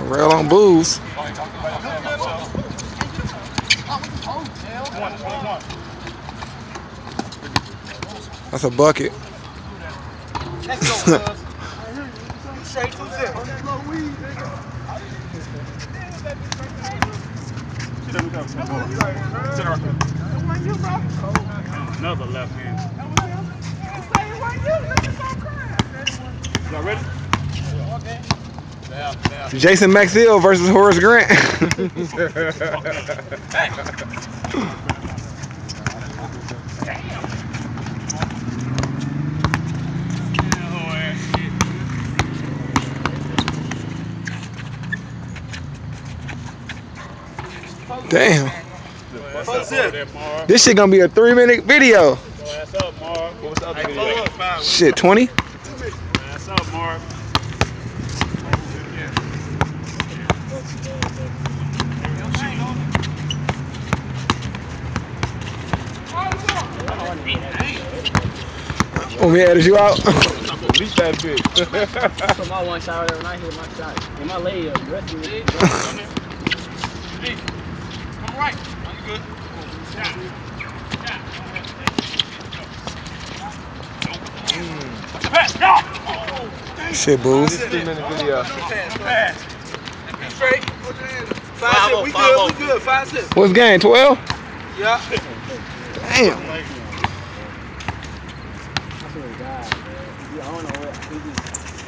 Rail on booze. That's a bucket. Another left hand. Y'all ready? Jason Maxill versus Horace Grant. Damn. This shit gonna be a 3-minute video. Shit, 20? What's up, Mark? Want me to edit you out? At least that big. Put my one shot there when I hit my shot. And my layup, the rest of it. Come right. You good. Shit, booze. 3-minute video. Straight. 5-6. We good. We good. 5-6. What's game? 12? Yeah. Damn. I swear to God, man. I don't know what. He just.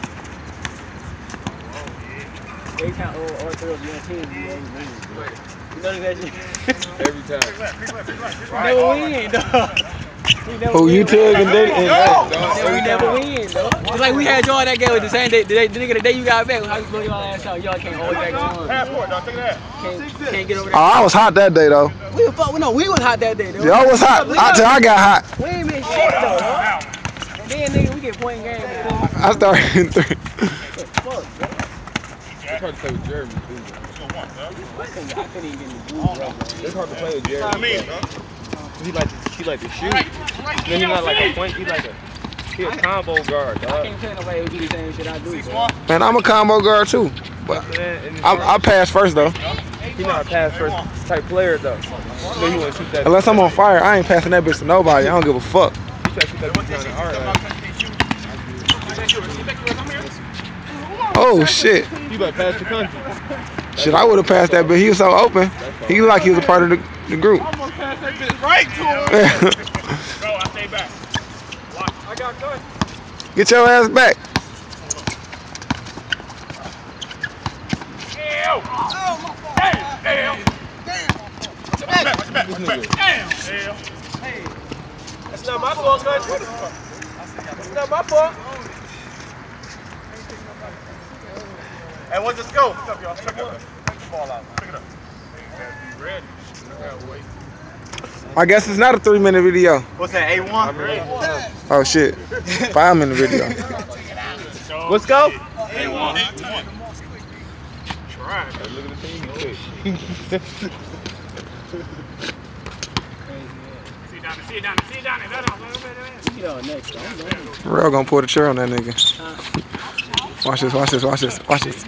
Every time Arthur was your team, you always win. You notice that shit? Every time. Never win, dog. Who you took and did? We never win, though. It's like we had y'all that game with the same day. The nigga the day you got back, how you blow y'all ass out? Y'all can't hold back on. Passport, dog. Take that. Can't get over Oh, that. I was hot that day though. We was hot that day, though. Y'all was hot. I got hot. We ain't been shit, though, dog. And then, nigga, we get point game. I started in 3. Fuck, bro. It's hard to play with Jeremy, too. I couldn't even get in the booth. It's hard to play with Jeremy. He like to shoot. Then he's not like a point. He a combo guard, I dog. can't play nobody who do the same shit I do. Man, I'm a combo guard too. But I pass first though. He's not a pass first type player though. You know he want to shoot that. Unless I'm on fire, I ain't passing that bitch to nobody. I don't give a fuck. He try to shoot that bitch down the arc. Oh shit. He like pass the country. Shit, I would have passed that, but he was so open. He looked like he was a part of the group. I'm gonna pass that bitch right to him. Go, I stay back. I got cut. Get your ass back. Damn. Damn. Hey, that's not my fault, guys. That's not my fault. Hey, what's the scope? Pick up, y'all. Take the ball out. Pick it up. Be ready. I guess it's not a 3-minute video. What's that, A1? Oh shit. 5-minute video. Let's go. A1. Try. Look at the team he picked. Sit down. You know, next time. Real gonna pull the chair on that nigga. Watch this.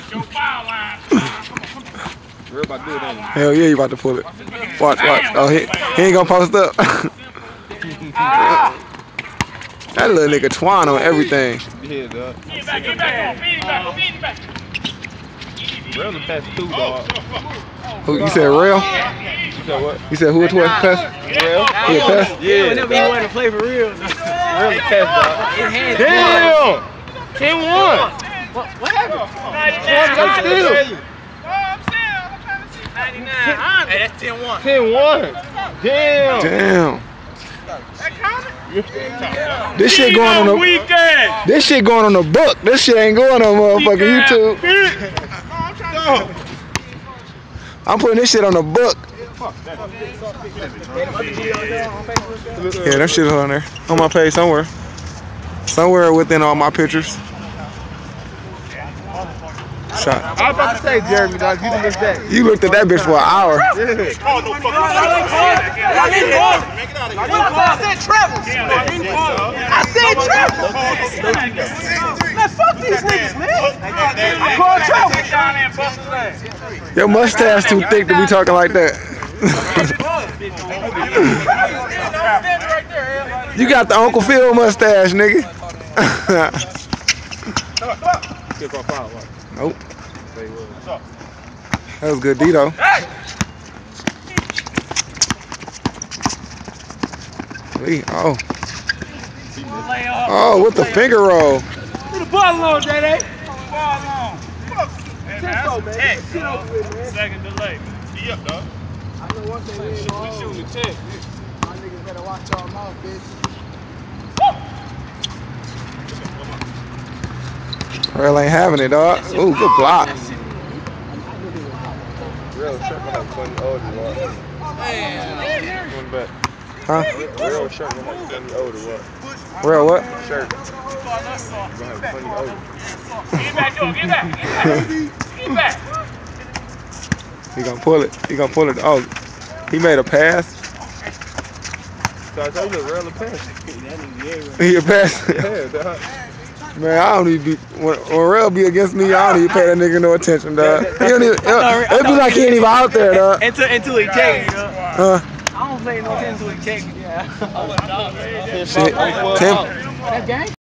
Real about to do it, ain't he? Hell yeah, you about to pull it. Watch. Oh, he ain't gonna post up. That little nigga twine on everything. Yeah, dog. Feed back. Real the best too, dog. Who you said, Real? You said what? You said who it was? Pest? Real? He a pest? Yeah, whenever he wanted to play for real. Real the best, dog. His hands. Damn! 10-1. What happened? 99. I'm trying to see 99. Hey, that's 10-1. 10-1. Damn. Damn. That counted? This shit going on the weekend. This shit going on the book. This shit ain't going on motherfucking YouTube. I'm trying to I'm putting this shit on the book. Yeah, that shit is on there. On my page somewhere. Somewhere within all my pictures. Shot. I was about to say, Jeremy, dog, you didn't miss that. You looked at that bitch for an hour. Oh, no fucking I said Travels. I said Travels. Man, fuck these niggas, man. Call trouble. Your mustache too thick to be talking like that. You got the Uncle Phil mustache, nigga. Nope. That was good, Dito. Oh. Oh, with the finger roll. Leave the ball alone, Day-Day. Ball alone. Tempo, man. Second delay. Be up, dog. I know one thing. We shooting the 10. My niggas better watch y'all mouth, bitch. Real ain't having it, dog. Ooh, good block. Real shirt like funny older what? Going back. Huh? Real shirt like funny older what? Real what? Shirt. Gonna have funny older. Get back, Joe. Get back. Get back. Get back. He gonna pull it. He gonna pull it. Oh, he made a pass. So I told you the real pass. He a pass. Yeah, dog. Man, I don't even be when Real be against me. I don't even pay that nigga no attention, dog. He don't even, it'd be like he ain't even out there, dog. Until he checked, you know. Huh? I don't play no attention until he checked. Yeah. Shit. Tim. That gang?